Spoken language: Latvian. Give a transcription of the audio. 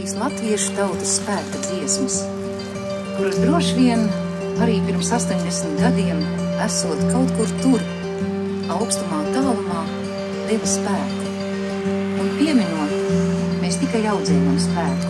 šīs latviešu tautas spēka dziesmas, kuras droši vien arī pirms 80 gadiem, esot kaut kur tur, augstumā, tālumā, deva spēku. Un pieminot, mēs tikai audzējam spēku.